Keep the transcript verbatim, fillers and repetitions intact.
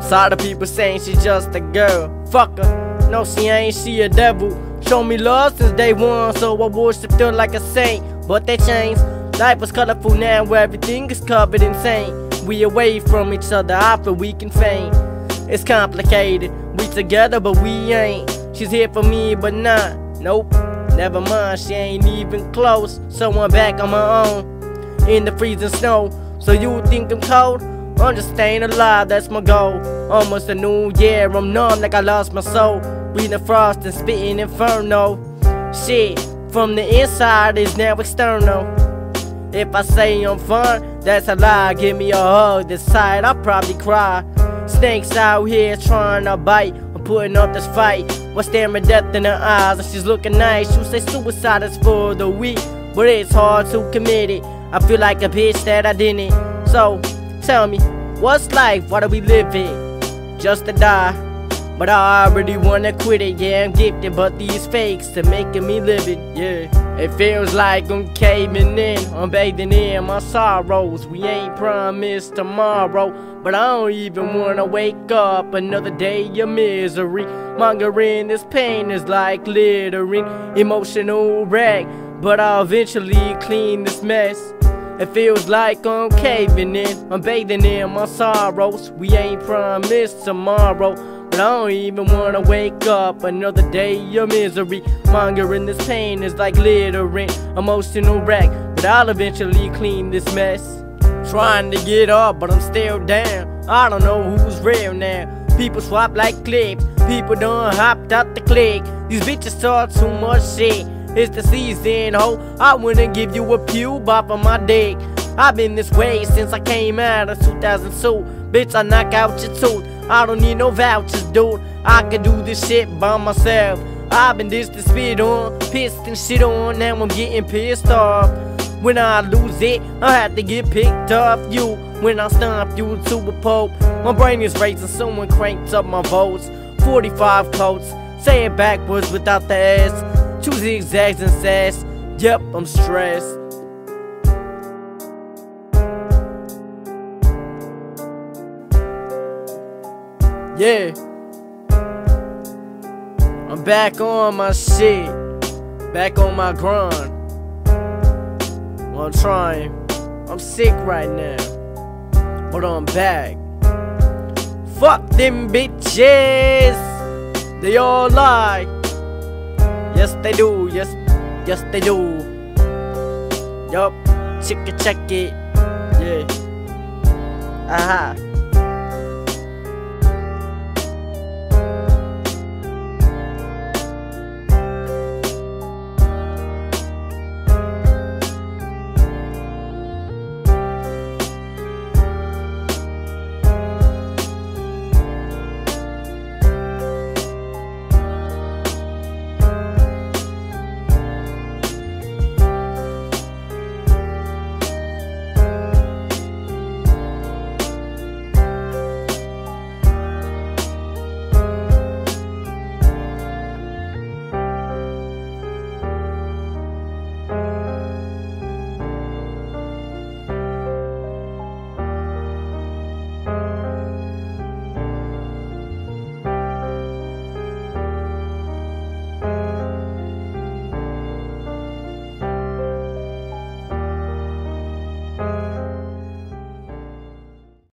Tired of people saying she's just a girl. Fuck her, no she ain't, she a devil. Show me love since day one, so I worshiped her like a saint. But they changed, life was colorful now where everything is covered in saint. We away from each other, I feel we can faint. It's complicated, we together but we ain't. She's here for me but not, nope. Never mind, she ain't even close. So I'm back on my own, in the freezing snow. So you think I'm cold? I'm just staying alive, that's my goal. Almost a new year, I'm numb like I lost my soul. Breathing frost and spitting inferno. Shit, from the inside is now external. If I say I'm fun, that's a lie. Give me a hug, this side I'll probably cry. Snakes out here trying to bite, I'm putting up this fight. While staring death in her eyes and she's looking nice. You say suicide is for the weak, but it's hard to commit it. I feel like a bitch that I didn't. So, tell me, what's life? Why do we live it? Just to die. But I already wanna quit it. Yeah, I'm gifted, but these fakes are making me live it. Yeah, it feels like I'm caving in. I'm bathing in my sorrows. We ain't promised tomorrow, but I don't even wanna wake up another day of misery. Mongering this pain is like littering. Emotional wreck, but I'll eventually clean this mess. It feels like I'm caving in. I'm bathing in my sorrows. We ain't promised tomorrow, but I don't even wanna wake up another day of misery. Mongering this pain is like littering. Emotional wreck, but I'll eventually clean this mess. Trying to get up, but I'm still down. I don't know who's real now. People swap like clips. People done hopped out the click. These bitches talk too much shit. It's the season, ho. I wouldn't give you a pew bop on my dick. I've been this way since I came out of two thousand two. Bitch, I knock out your tooth. I don't need no vouchers, dude. I can do this shit by myself. I've been this to spit on, pissed and shit on. Now I'm getting pissed off. When I lose it, I have to get picked up. You, when I stomp you to a pulp. My brain is racing, someone cranked up my votes. forty-five coats, say it backwards without the S. Two zigzags and sass, yep, I'm stressed. Yeah, I'm back on my shit, back on my grind. I'm trying, I'm sick right now, but I'm back. Fuck them bitches, they all lie. Yes they do, yes, yes they do. Yup, check it, check it, yeah. Aha.